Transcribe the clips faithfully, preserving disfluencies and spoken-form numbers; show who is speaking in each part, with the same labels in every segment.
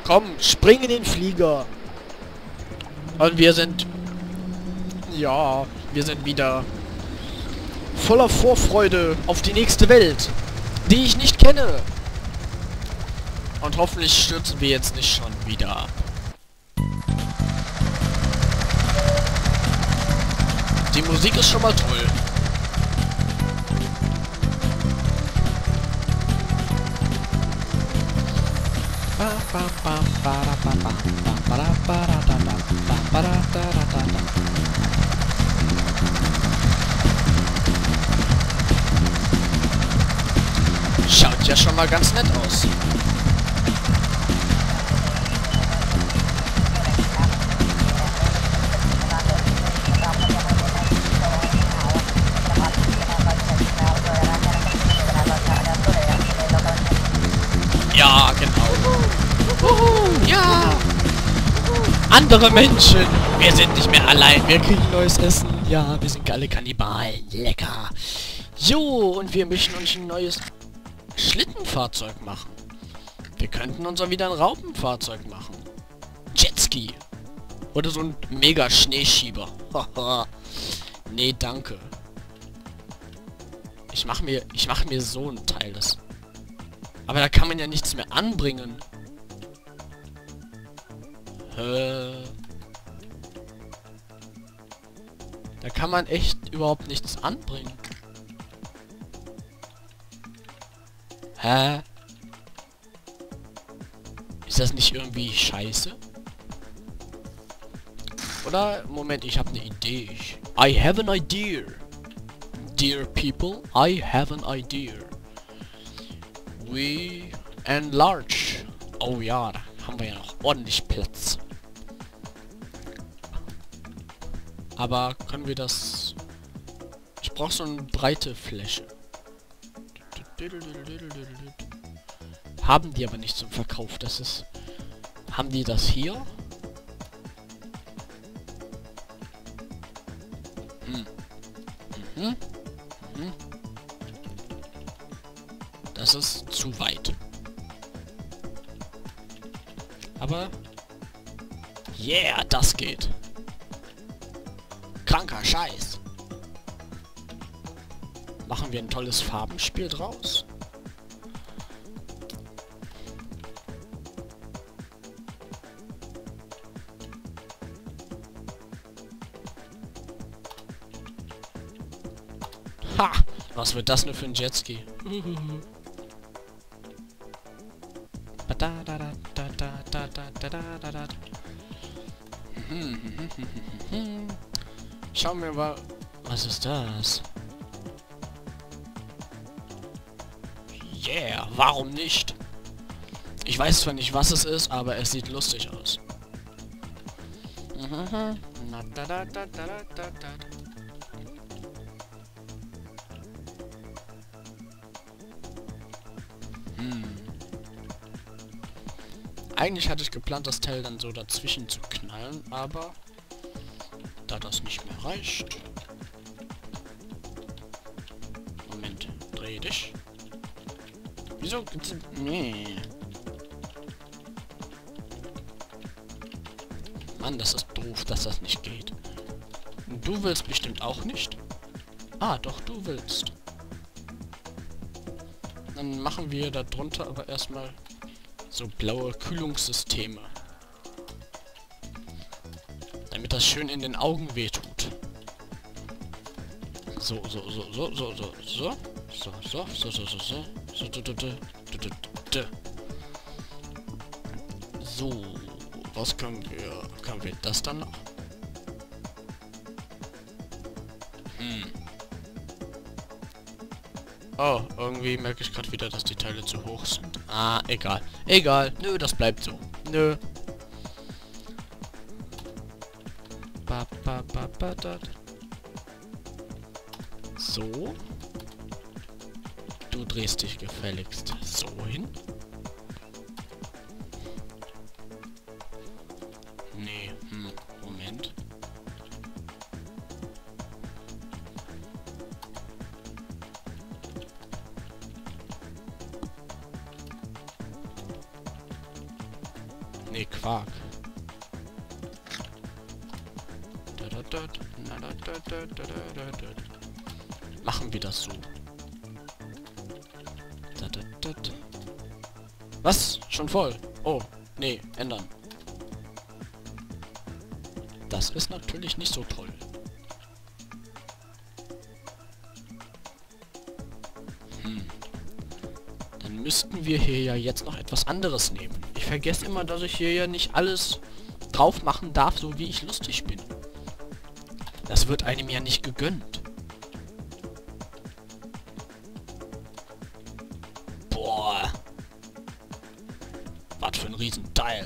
Speaker 1: Komm, spring in den Flieger. Und wir sind... Ja, wir sind wieder voller Vorfreude auf die nächste Welt, die ich nicht kenne. Und hoffentlich stürzen wir jetzt nicht schon wieder ab. Die Musik ist schon mal toll. Schaut ja schon mal ganz nett aus. Ja, genau. Uhu, ja. Andere Menschen. Wir sind nicht mehr allein. Wir kriegen neues Essen. Ja, wir sind alle Kannibalen. Lecker. Jo, und wir möchten uns ein neues Schlittenfahrzeug machen. Wir könnten uns auch wieder ein Raupenfahrzeug machen. Jetski. Oder so ein Mega-Schneeschieber. Nee, danke. Ich mach mir, ich mach mir so ein Teil. Das Aber da kann man ja nichts mehr anbringen. Hä? Da kann man echt überhaupt nichts anbringen. Hä? Ist das nicht irgendwie scheiße? Oder? Moment, ich habe eine Idee. Ich, I have an idea. Dear people, I have an idea. We enlarge. Oh ja, da haben wir ja noch ordentlich Platz. Aber können wir das... Ich brauche so eine breite Fläche. Haben die aber nicht zum Verkauf. Das ist... Haben die das hier? Hm. Mhm. Mhm. Das ist zu weit. Aber... Yeah, das geht. Kranker Scheiß. Machen wir ein tolles Farbenspiel draus? Ha! Was wird das nur für ein Jetski? Schauen wir mal. Was ist das? Yeah, warum nicht? Ich weiß zwar nicht, was es ist, aber es sieht lustig aus. Hm. Eigentlich hatte ich geplant, das Teil dann so dazwischen zu knallen, aber da das nicht mehr reicht... Moment, dreh dich. Wieso? Nee. Mann, das ist doof, dass das nicht geht. Du willst bestimmt auch nicht? Ah, doch, du willst. Dann machen wir da drunter aber erstmal so blaue Kühlungssysteme. Damit das schön in den Augen wehtut. So, so, so, so, so, so, so. So, so, so, so, so, so. So, so, so, so, so. So, was können wir... Können wir das dann noch? Hm. Oh, irgendwie merke ich gerade wieder, dass die Teile zu hoch sind. Ah, egal. Egal. Nö, das bleibt so. Nö. Ba, ba, ba, ba, da. So. Du drehst dich gefälligst so hin. Nee, hm, Moment. Nee, Quark. Machen wir das so. Was? Schon voll? Oh, nee, ändern. Das ist natürlich nicht so toll. Hm. Dann müssten wir hier ja jetzt noch etwas anderes nehmen. Ich vergesse immer, dass ich hier ja nicht alles drauf machen darf, so wie ich lustig bin. Das wird einem ja nicht gegönnt. Boah. Was für ein Riesenteil.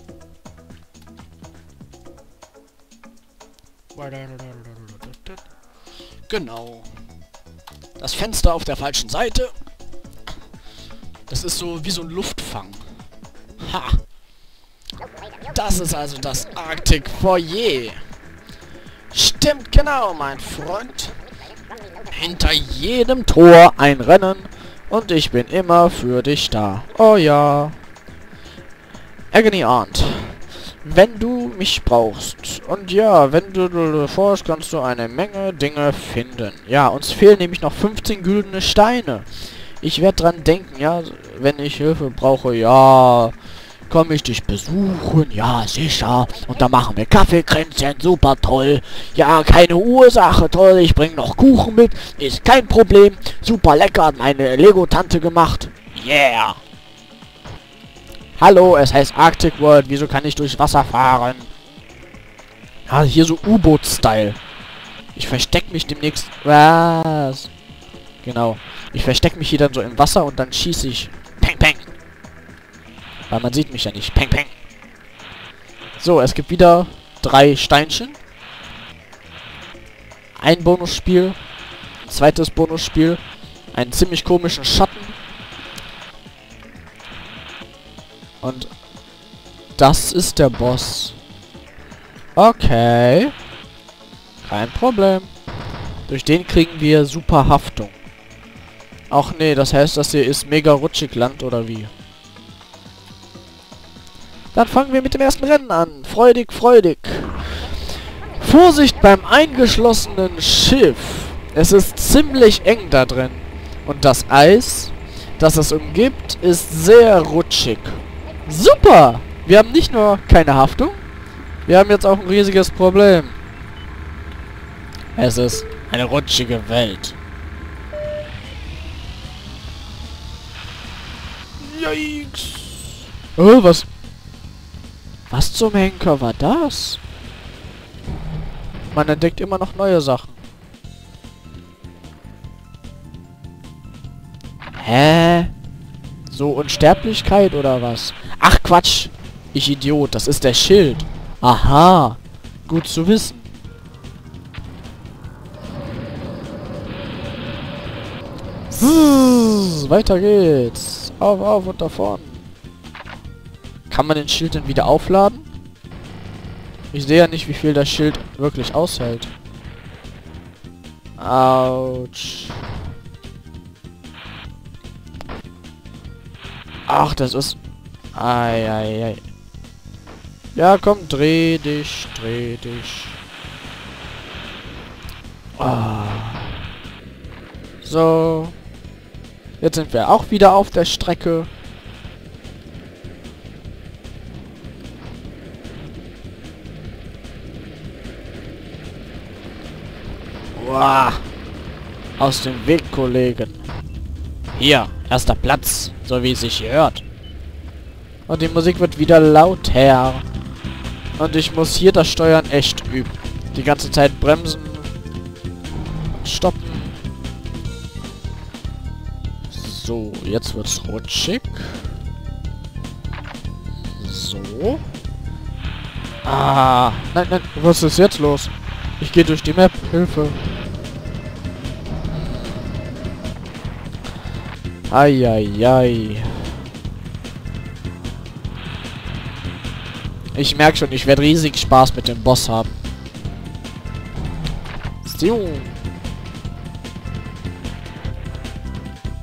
Speaker 1: Genau. Das Fenster auf der falschen Seite. Das ist so wie so ein Luftfang. Ha. Das ist also das Arctic Foyer. Stimmt genau, mein Freund. Hinter jedem Tor ein Rennen und ich bin immer für dich da. Oh ja. Agony Aunt. Wenn du mich brauchst. Und ja, wenn du, du, du forschst, kannst du eine Menge Dinge finden. Ja, uns fehlen nämlich noch fünfzehn güldene Steine. Ich werde dran denken, ja, wenn ich Hilfe brauche, ja, komme ich dich besuchen, ja, sicher. Und dann machen wir Kaffeekränzchen, super toll. Ja, keine Ursache, toll, ich bringe noch Kuchen mit, ist kein Problem. Super lecker, hat meine Lego-Tante gemacht. Yeah. Hallo, es heißt Arctic World, wieso kann ich durchs Wasser fahren? Ja, hier so U-Boot-Style. Ich versteck mich demnächst... Was? Genau. Ich verstecke mich hier dann so im Wasser und dann schieße ich. Peng, peng. Weil man sieht mich ja nicht. Peng, peng. So, es gibt wieder drei Steinchen. Ein Bonusspiel. Zweites Bonusspiel. Einen ziemlich komischen Schatten. Und das ist der Boss. Okay. Kein Problem. Durch den kriegen wir super Haftung. Ach nee, das heißt, das hier ist mega rutschig Land, oder wie? Dann fangen wir mit dem ersten Rennen an. Freudig, freudig. Vorsicht beim eingeschlossenen Schiff. Es ist ziemlich eng da drin. Und das Eis, das es umgibt, ist sehr rutschig. Super! Wir haben nicht nur keine Haftung, wir haben jetzt auch ein riesiges Problem. Es ist eine rutschige Welt. Yikes! Oh, was? Was zum Henker war das? Man entdeckt immer noch neue Sachen. Hä? So Unsterblichkeit oder was? Ach Quatsch! Ich Idiot, das ist der Schild. Aha! Gut zu wissen. Zzz, weiter geht's. Auf, auf und davon. Kann man den Schild denn wieder aufladen? Ich sehe ja nicht, wie viel das Schild wirklich aushält. Autsch. Ach, das ist... Ei, ei, ei. Ja, komm, dreh dich, dreh dich. Ah. So. Jetzt sind wir auch wieder auf der Strecke. Uah. Aus dem Weg, Kollegen. Hier, erster Platz, so wie es sich hört. Und die Musik wird wieder lauter. Und ich muss hier das Steuern echt üben. Die ganze Zeit bremsen. Stoppen. So, jetzt wird's rutschig. So. Ah, nein, nein, was ist jetzt los? Ich gehe durch die Map. Hilfe. Eieiei. Ich merke schon, ich werde riesig Spaß mit dem Boss haben. So.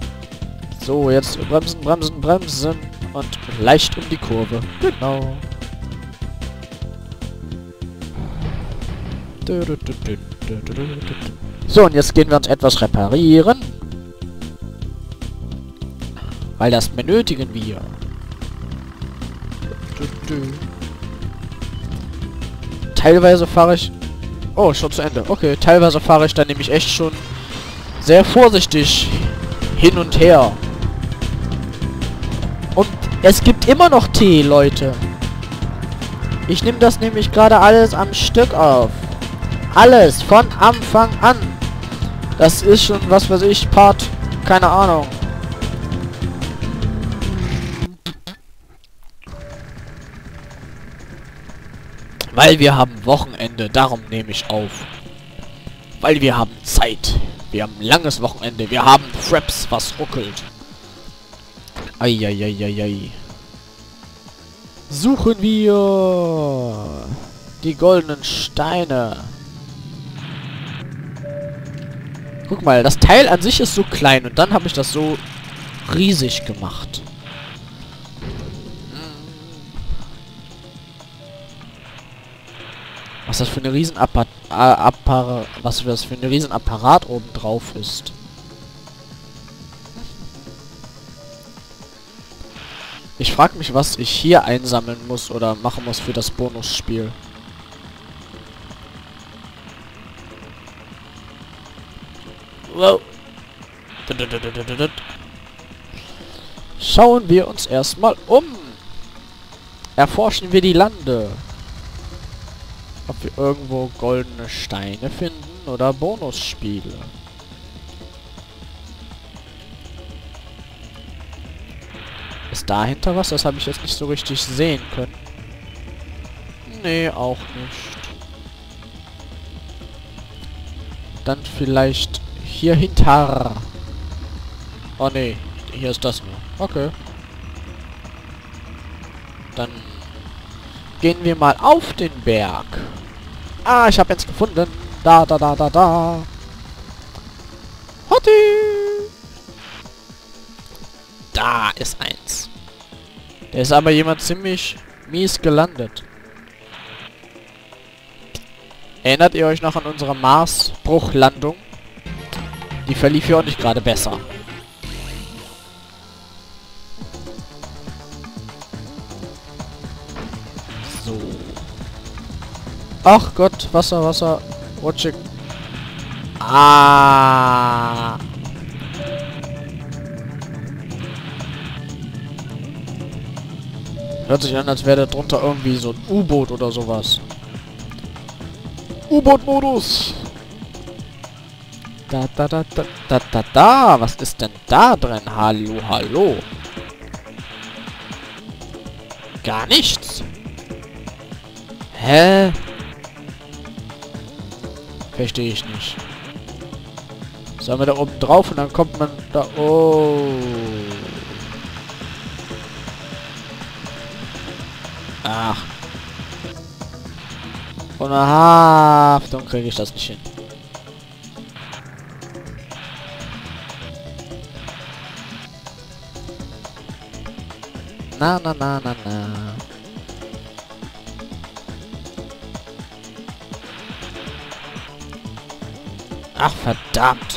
Speaker 1: So, jetzt bremsen, bremsen, bremsen. Und leicht um die Kurve. Genau. So, und jetzt gehen wir uns etwas reparieren. Weil das benötigen wir. Teilweise fahre ich... Oh, schon zu Ende. Okay, teilweise fahre ich dann nämlich echt schon sehr vorsichtig hin und her. Und es gibt immer noch Tee, Leute. Ich nehme das nämlich gerade alles am Stück auf. Alles, von Anfang an. Das ist schon, was weiß ich, Part... Keine Ahnung. Weil wir haben Wochenende, darum nehme ich auf. Weil wir haben Zeit. Wir haben ein langes Wochenende. Wir haben Fraps, was ruckelt. Eieieiei. Suchen wir die goldenen Steine. Guck mal, das Teil an sich ist so klein und dann habe ich das so riesig gemacht. Was das für eine riesen Apparat, äh, Appar was das für eine riesen Apparat oben drauf ist. Ich frage mich, was ich hier einsammeln muss oder machen muss für das Bonusspiel. Wow. Schauen wir uns erstmal um. Erforschen wir die Lande. Ob wir irgendwo goldene Steine finden oder Bonusspiele. Ist dahinter was? Das habe ich jetzt nicht so richtig sehen können. Nee, auch nicht. Dann vielleicht hier hinter. Oh nee, hier ist das nur. Okay. Dann gehen wir mal auf den Berg. Ah, ich habe jetzt gefunden. Da, da, da, da, da. Hotti. Da ist eins. Da ist aber jemand ziemlich mies gelandet. Erinnert ihr euch noch an unsere Mars-Bruchlandung? Die verlief ja auch nicht gerade besser. So. Ach Gott, Wasser, Wasser. Rutschig. Ah. Hört sich an, als wäre da drunter irgendwie so ein U-Boot oder sowas. U-Boot-Modus. Da, da, da, da, da, da, da. Was ist denn da drin? Hallo, hallo. Gar nichts. Hä? Verstehe ich nicht. Sollen wir da oben drauf und dann kommt man da... Oh. Ach. Ohne Haftung kriege ich das nicht hin. Na, na, na, na, na. Ach, verdammt.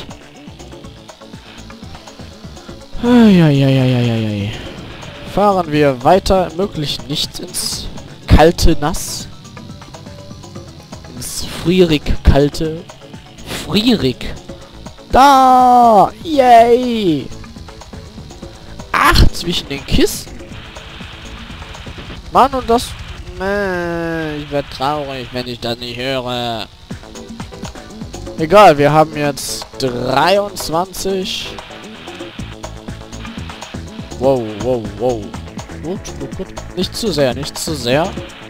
Speaker 1: Eieieiei. Fahren wir weiter, möglichst nicht ins kalte Nass. Ins frierig kalte. Frierig. Da! Yay! Ach, zwischen den Kisten. Mann, und das... Äh, ich werde traurig, wenn ich das nicht höre. Egal, wir haben jetzt dreiundzwanzig. Wow, wow, wow. Gut, gut, gut. Nicht zu sehr, nicht zu sehr.